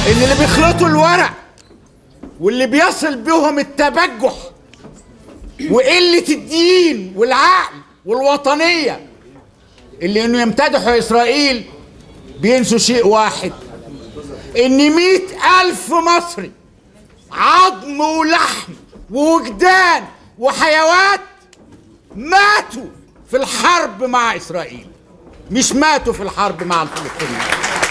ان اللي بيخلطوا الورق واللي بيصل بهم التبجح وقلة الدين والعقل والوطنية اللي انه يمتدحوا اسرائيل بينسوا شيء واحد، ان 100,000 مصري عظم ولحم ووجدان وحيوات ماتوا في الحرب مع اسرائيل، مش ماتوا في الحرب مع الفلسطينيين.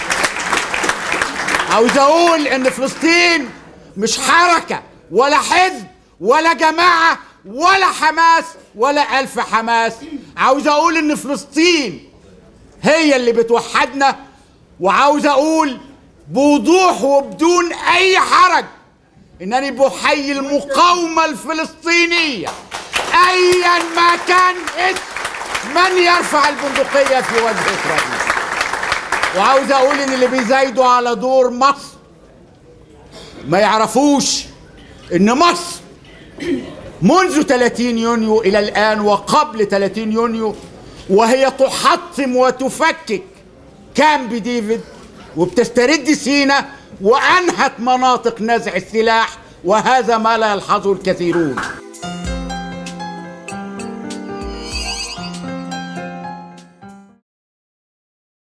عاوز اقول ان فلسطين مش حركة ولا حزب ولا جماعة ولا حماس ولا 1000 حماس. عاوز اقول ان فلسطين هي اللي بتوحدنا، وعاوز اقول بوضوح وبدون اي حرج انني بحيي المقاومة الفلسطينية ايا ما كان اسم من يرفع البندقية في وجه اسرائيل. وعاوز اقول ان اللي بيزايدوا على دور مصر ما يعرفوش ان مصر منذ 30 يونيو الى الان وقبل 30 يونيو وهي تحطم وتفكك كامب ديفيد وبتسترد سيناء وانهت مناطق نزع السلاح، وهذا ما لا يلحظه الكثيرون.